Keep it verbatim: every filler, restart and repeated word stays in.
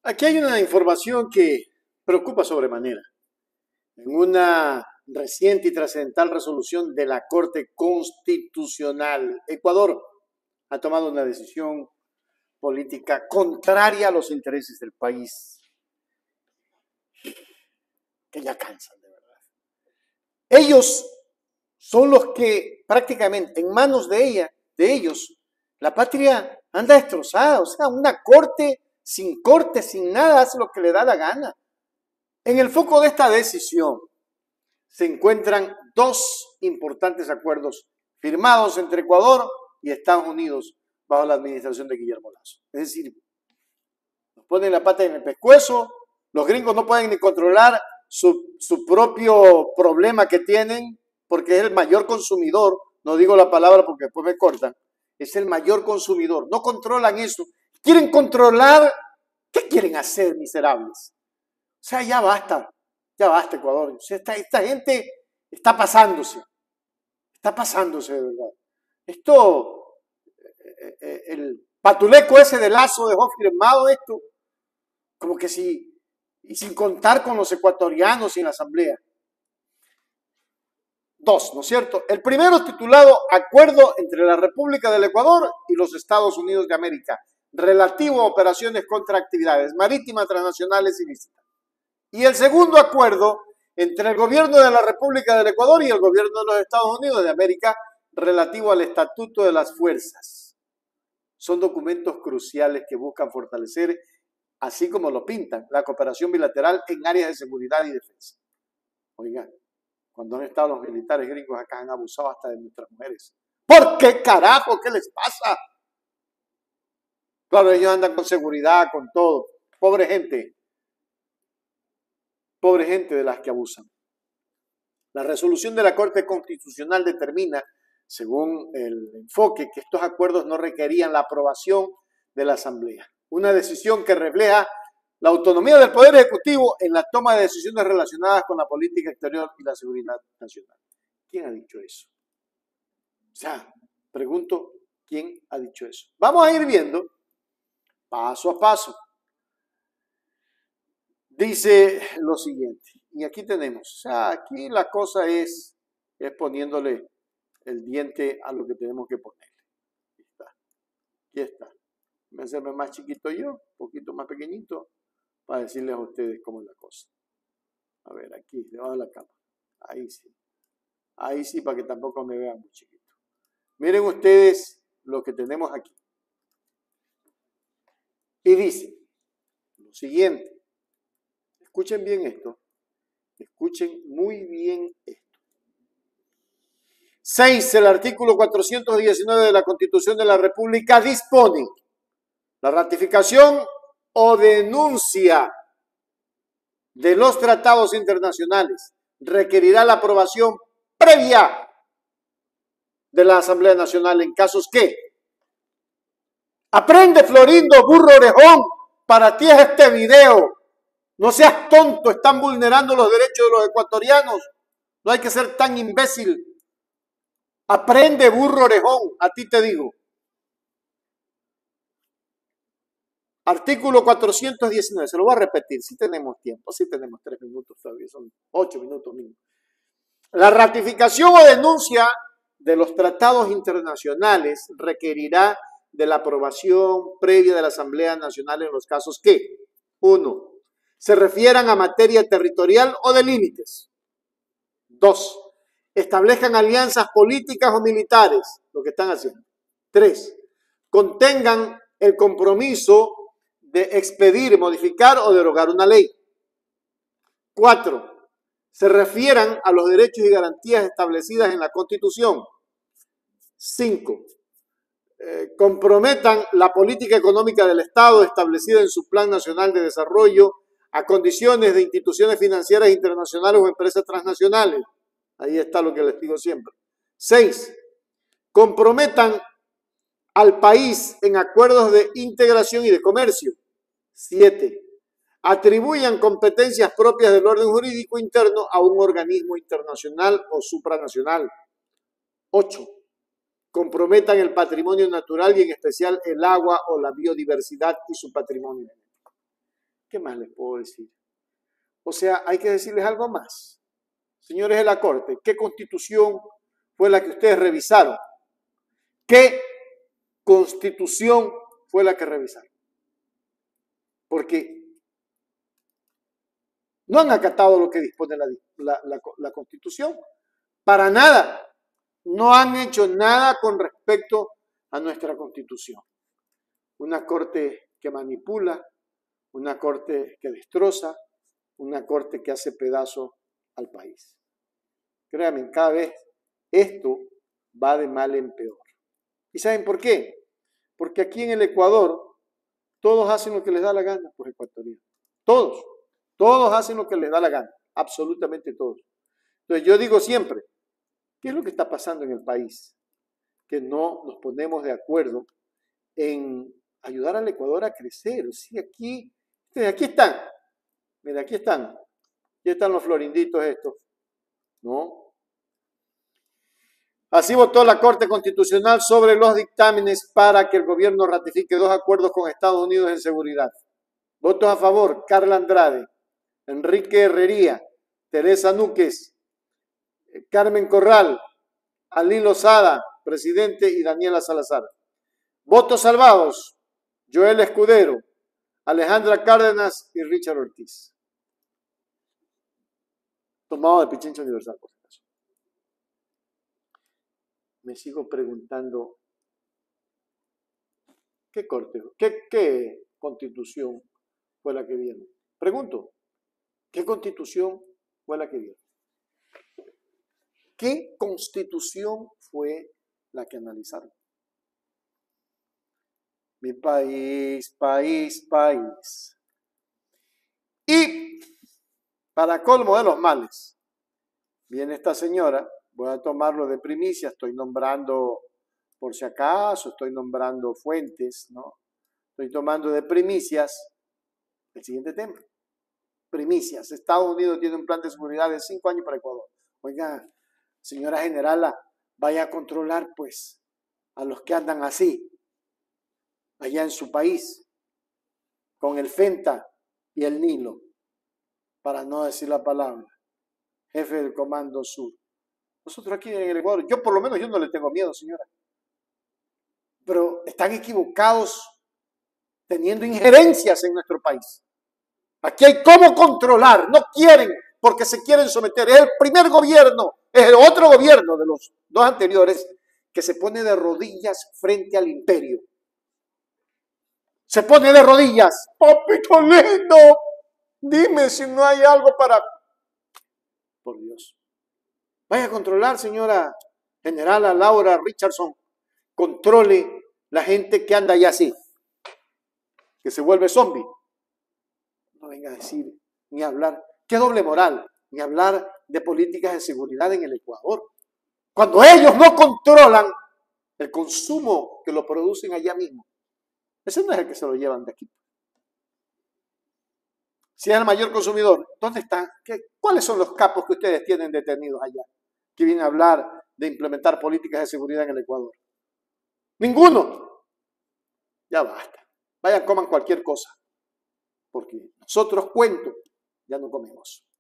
Aquí hay una información que preocupa sobremanera. En una reciente y trascendental resolución de la Corte Constitucional, Ecuador ha tomado una decisión política contraria a los intereses del país, que ya cansan de verdad. Ellos son los que prácticamente en manos de ella, de ellos, la patria anda destrozada. O sea, una corte sin corte, sin nada, hace lo que le da la gana. En el foco de esta decisión se encuentran dos importantes acuerdos firmados entre Ecuador y Estados Unidos bajo la administración de Guillermo Lazo. Es decir, nos ponen la pata en el pescuezo, los gringos no pueden ni controlar su, su propio problema que tienen, porque es el mayor consumidor, no digo la palabra porque después me cortan, es el mayor consumidor, no controlan eso, quieren controlar, ¿qué quieren hacer, miserables? O sea, ya basta, ya basta, Ecuador. O sea, esta, esta gente está pasándose, está pasándose de verdad. Esto, eh, eh, el patuleco ese de Lazo dejó firmado esto, como que si, y sin contar con los ecuatorianos y en la asamblea. Dos, ¿no es cierto? El primero titulado Acuerdo entre la República del Ecuador y los Estados Unidos de América, relativo a operaciones contra actividades marítimas transnacionales ilícitas. Y el segundo acuerdo entre el gobierno de la República del Ecuador y el gobierno de los Estados Unidos de América relativo al Estatuto de las Fuerzas. Son documentos cruciales que buscan fortalecer, así como lo pintan, la cooperación bilateral en áreas de seguridad y defensa. Oigan, cuando han estado los militares gringos acá han abusado hasta de nuestras mujeres. ¿Por qué carajo? ¿Qué les pasa? Claro, ellos andan con seguridad, con todo. Pobre gente. Pobre gente de las que abusan. La resolución de la Corte Constitucional determina, según el enfoque, que estos acuerdos no requerían la aprobación de la Asamblea. Una decisión que refleja la autonomía del Poder Ejecutivo en la toma de decisiones relacionadas con la política exterior y la seguridad nacional. ¿Quién ha dicho eso? O sea, pregunto, ¿quién ha dicho eso? Vamos a ir viendo paso a paso. Dice lo siguiente, y aquí tenemos, o sea, aquí la cosa es, es poniéndole el diente a lo que tenemos que ponerle. Aquí está, aquí está. Voy a hacerme más chiquito yo, un poquito más pequeñito, para decirles a ustedes cómo es la cosa. A ver, aquí, debajo de la cama. Ahí sí. Ahí sí, para que tampoco me vean muy chiquito. Miren ustedes lo que tenemos aquí. Y dice lo siguiente. Escuchen bien esto. Escuchen muy bien esto. seis. El artículo cuatrocientos diecinueve de la Constitución de la República dispone la ratificación o denuncia de los tratados internacionales. Requerirá la aprobación previa de la Asamblea Nacional en casos que aprende, Florindo, burro orejón, para ti es este video. No seas tonto, están vulnerando los derechos de los ecuatorianos. No hay que ser tan imbécil. Aprende, burro orejón, a ti te digo. Artículo cuatrocientos diecinueve, se lo voy a repetir, si tenemos tiempo, si tenemos tres minutos todavía, son ocho minutos mínimo. La ratificación o denuncia de los tratados internacionales requerirá de la aprobación previa de la Asamblea Nacional en los casos que, uno, se refieran a materia territorial o de límites. Dos, establezcan alianzas políticas o militares, lo que están haciendo. Tres, contengan el compromiso de expedir, modificar o derogar una ley. Cuatro, se refieran a los derechos y garantías establecidas en la Constitución. Cinco, eh, comprometan la política económica del Estado establecida en su Plan Nacional de Desarrollo a condiciones de instituciones financieras internacionales o empresas transnacionales. Ahí está lo que les digo siempre. Seis, comprometan al país en acuerdos de integración y de comercio. Siete, atribuyan competencias propias del orden jurídico interno a un organismo internacional o supranacional. Ocho, comprometan el patrimonio natural y en especial el agua o la biodiversidad y su patrimonio. ¿Qué más les puedo decir? O sea, hay que decirles algo más. Señores de la Corte, ¿qué constitución fue la que ustedes revisaron? ¿Qué constitución fue la que revisaron? Porque no han acatado lo que dispone la, la, la, la Constitución. Para nada. No han hecho nada con respecto a nuestra Constitución. Una Corte que manipula, una Corte que destroza, una Corte que hace pedazos al país. Créanme, cada vez esto va de mal en peor. ¿Y saben por qué? Porque aquí en el Ecuador todos hacen lo que les da la gana por ecuatorianos. Todos. Todos hacen lo que les da la gana. Absolutamente todos. Entonces yo digo siempre, ¿qué es lo que está pasando en el país? Que no nos ponemos de acuerdo en ayudar al Ecuador a crecer. Sí, aquí, aquí están. Mira, aquí están. Aquí están los florinditos estos. ¿No? Así votó la Corte Constitucional sobre los dictámenes para que el gobierno ratifique dos acuerdos con Estados Unidos en seguridad. Votos a favor, Carla Andrade, Enrique Herrería, Teresa Núquez, Carmen Corral, Alí Lozada, presidente, y Daniela Salazar. Votos salvados, Joel Escudero, Alejandra Cárdenas y Richard Ortiz. Tomado de Pichincha Universal, por si acaso. Me sigo preguntando, ¿qué corte, qué, qué constitución fue la que vieron? Pregunto, ¿qué constitución fue la que vieron? ¿Qué constitución fue la que analizaron? Mi país, país, país. Y para colmo de los males, viene esta señora, voy a tomarlo de primicia, estoy nombrando, por si acaso, estoy nombrando fuentes, ¿no? Estoy tomando de primicias el siguiente tema. Primicias. Estados Unidos tiene un plan de seguridad de cinco años para Ecuador. Oiga, señora generala, vaya a controlar, pues, a los que andan así, allá en su país, con el Fenta y el Nilo, para no decir la palabra, jefe del Comando Sur. Nosotros aquí en el Ecuador, yo por lo menos yo no le tengo miedo, señora. Pero están equivocados teniendo injerencias en nuestro país. Aquí hay cómo controlar, no quieren porque se quieren someter. Es el primer gobierno, es el otro gobierno de los dos anteriores que se pone de rodillas frente al imperio. Se pone de rodillas. Papito lindo, dime si no hay algo para... Por Dios. Vaya a controlar, señora generala Laura Richardson. Controle la gente que anda allá así, que se vuelve zombie. No venga a decir, ni hablar, qué doble moral, ni hablar de políticas de seguridad en el Ecuador. Cuando ellos no controlan el consumo que lo producen allá mismo. Ese no es el que se lo llevan de aquí. Si es el mayor consumidor, ¿dónde están? ¿Qué, ¿Cuáles son los capos que ustedes tienen detenidos allá? Que vienen a hablar de implementar políticas de seguridad en el Ecuador. Ninguno. Ya basta. Vayan, coman cualquier cosa. Porque nosotros, cuento, ya no comemos.